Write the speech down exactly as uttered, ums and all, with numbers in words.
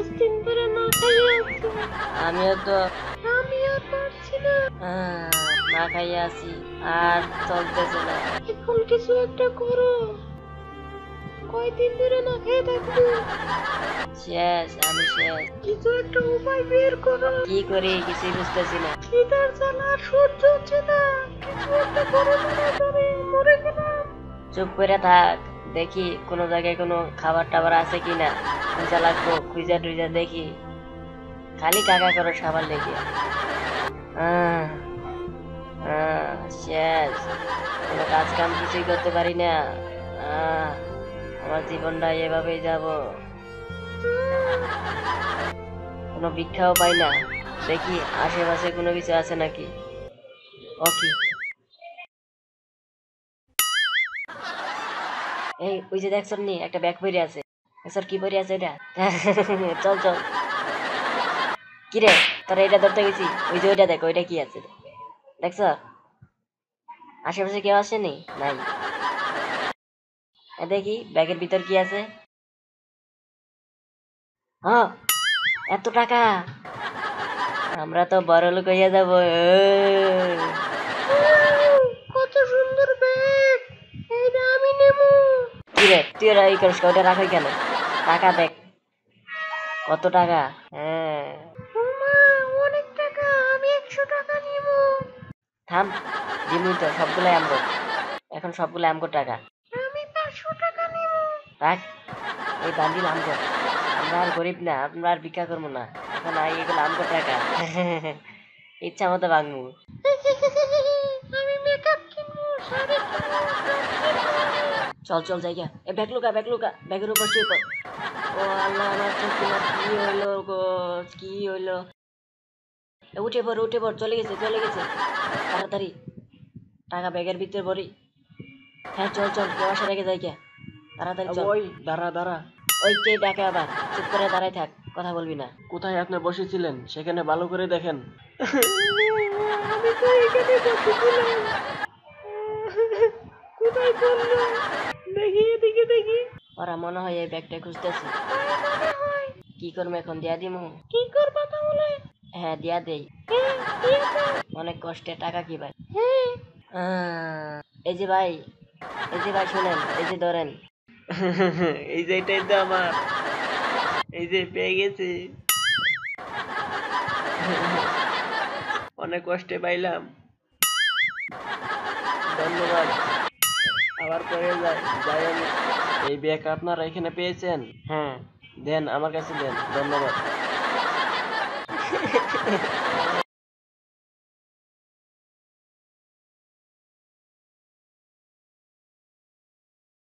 পাঁচ দিন ধরে না খাইয়ে আছি। আমিও তো আমি আর পারছি না। আহ, না খাইয়ে আছি, আর চলতেছে না। এখন কিছু একটা করো। কয়দিন ধরে না খেয়ে থাকবো? শেষ, আমি শেষ। কিছু একটা উপায় বের করো। কি করি কিছুই বুঝতেছি না। খিদার জ্বালা আর সহ্য হচ্ছে না। কিছু একটা করো তাড়াতাড়ি, মরে গেলাম। চুপ করে থাক, দেখি কোনো জায়গায় কোনো খাবার টাবার আছে কিনা। খুঁজা লাগবো, খুঁজা টুইজা দেখি। খালি কাকা করো সবার লেগে। আহ, আহ, শেষ, কোনো কাজ কাম কিছুই করতে পারি না। আহ, আমার জীবনটা এভাবেই যাব। কোনো ভিক্ষাও পাই না, দেখি আশেপাশে কোনো কিছু আছে নাকি। ওকে, এই ওই যে দেখছ নি একটা ব্যাগ পরে আছে। স্যার কি পরে আছে এটা? চল চল। কি রে, তোরা এটা ধরতে গেছি? ওই যে ওইটা দেখ, ওইটা কি আছে দেখছ? আশেপাশে কেউ আসেনি? নাই। এ দেখি ব্যাগের ভিতর কি আছে। হ্যাঁ, এত টাকা! আমরা তো বড় লোক হইয়া যাব। কত সুন্দর ব্যাগ, এইটা আমি নেব। কি রে, তুই ওরা এই করিস, ওটা রাখাই কেন? টাকা দেখ, কত টাকা! হ্যাঁ, ওমা, অনেক টাকা, আমি একশো টাকা নিব। থাম, দিমুই তো সবগুলাই আমগো। এখন সবগুলো আমগো টাকা। আমি পাঁচশো টাকা নিব। রাখ, এই বান্ডিল আমগো। আমরা আর গরিব না, আমরা আর ভিক্ষা করবো না। এখন আই এগুলো আমগো টাকা। ইচ্ছা মতো ভাঙবো। আমি মেকআপ কিনবো, শাড়ি কিনবো, সব কিনবো আমি। চল চল জায়গা, এ ব্যাগ লুকা, ব্যাগ লুকা, ব্যাগের উপর শুয়ে পড়। ও আল্লাহ, আমার তো তোমার কি হইলো গো, কি হইলো? এ উঠে পড়, উঠে পড়, চলে গেছে, চলে গেছে। তাড়াতাড়ি টাকা ব্যাগের ভিতরে ভরি। হ্যাঁ চল চল, কেউ আসার আগে যাই কে, তাড়াতাড়ি চল। ওই দাঁড়া দাঁড়া, ওই কে ডাকে আবার? চুপ করে দাঁড়াই থাক, কথা বলবি না। কোথায় আপনি বসেছিলেন সেখানে ভালো করে দেখেন। আমি তো এখানে বসেছিলাম। কোথায় চললো? দেখি এদিকে দেখি। ওরা মনে হয় এই ব্যাগটা খুঁজতেছে। তাই মনে হয়। কি করবো এখন, দিয়া দিমু? কি করবা তাহলে? হ্যাঁ দিয়া দেই। হ্যাঁ, দিয়ে দাও। অনেক কষ্টে টাকা কি ভাই। হ্যাঁ। আহ, এই যে ভাই, এই যে ভাই শুনেন, এই যে ধরেন। এই যে এটাই তো আমার, এই যে পেয়ে গেছি, অনেক কষ্টে পাইলাম, ধন্যবাদ। আবার পরে যাই যাই আমি। এই ব্যাগ আপনারা এখানে পেয়েছেন? হ্যাঁ, দেন, আমার কাছে দেন, ধন্যবাদ।